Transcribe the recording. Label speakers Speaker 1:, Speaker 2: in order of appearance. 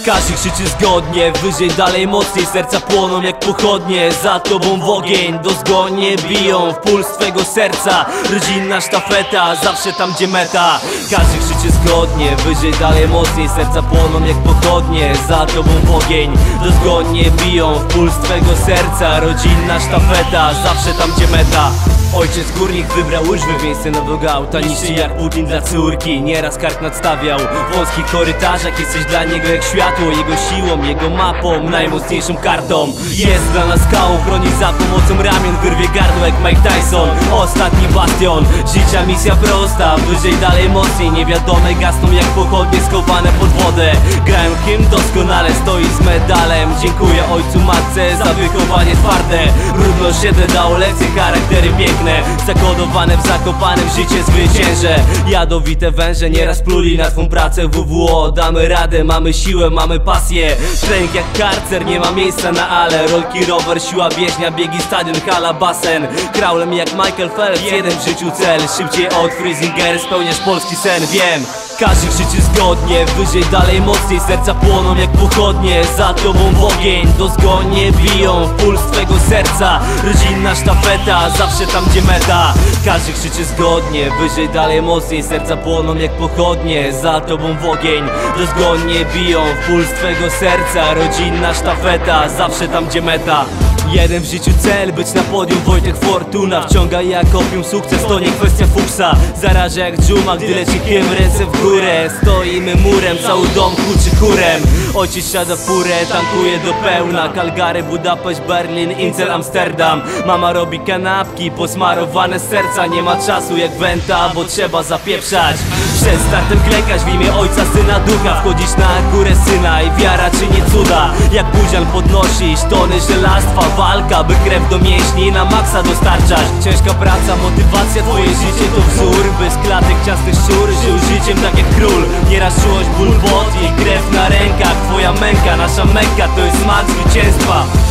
Speaker 1: Każdy krzyczy zgodnie, wyżej, dalej, mocniej. Serca płoną jak pochodnie, za tobą w ogień. Dozgonnie biją w puls twego serca. Rodzinna sztafeta, zawsze tam gdzie meta. Każdy krzyczy zgodnie, wyżej, dalej, mocniej. Serca płoną jak pochodnie, za tobą w ogień. Dozgonnie biją w puls twego serca. Rodzinna sztafeta, zawsze tam gdzie meta. Ojciec górnik wybrał łyżwy w miejsce nowego auta. Niszczy jak Putin dla córki, nieraz kark nadstawiał. W wąskich korytarzach jesteś dla niego jak światło. Jego siłą, jego mapą, najmocniejszą kartą. Jest dla nas skałą, chroni za pomocą ramion. Wyrwie gardło jak Mike Tyson, ostatni bastion. Życia misja prosta, wyżej, dalej, mocniej. Niewiadome gasną jak pochodnie skowane pod wodę. Grają hymn doskonale, stoi z medalem. Dziękuję ojcu, matce za wychowanie twarde. Równo siedle dało lekcje, charaktery piękne. Zakodowane w Zakopanem życie zwycięże. Jadowite węże nieraz pluli na twą pracę. WWO, damy radę, mamy siłę, mamy pasję. Trening jak karcer, nie ma miejsca na ale. Rolki, rower, siła więźnia, biegi, stadion, hala, basen. Kraulem jak Michael Phelps, jeden w życiu cel. Szybciej od Friesinger, spełniasz polski sen, wiem. Każdy krzyczy zgodnie, wyżej, dalej, mocniej. Serca płoną jak pochodnie, za tobą w ogień. Dozgonnie biją w puls twego serca. Rodzinna sztafeta, zawsze tam gdzie meta. Każdy krzyczy zgodnie, wyżej, dalej, mocniej. Serca płoną jak pochodnie, za tobą w ogień. Dozgonnie biją w puls twego serca. Rodzinna sztafeta, zawsze tam gdzie meta. Jeden w życiu cel, być na podium. Wojtek Fortuna wciąga jak opium sukces. To nie kwestia fuksa, zaraża jak dżuma. Gdy leci hymn, ręce w górę. Stoimy murem, cały dom huczy chórem. Ojciec siada w furę, tankuje do pełna. Calgary, Budapeszt, Berlin, Incel, Amsterdam. Mama robi kanapki, posmarowane z serca. Nie ma czasu jak wenta, bo trzeba zapieprzać. Przed startem klękać w imię ojca, syna, ducha. Wchodzić na górę syna i wiara czyni cuda. Jak buzian podnosisz tony żelastwa. Walka, by krew do mięśni na maksa dostarczać. Ciężka praca, motywacja, twoje życie to wzór. Bez klatek, ciasnych szczur, żył życiem tak jak król. Nieraz czułość, ból, pot i krew na rękach. Twoja męka, nasza męka, to jest smak zwycięstwa.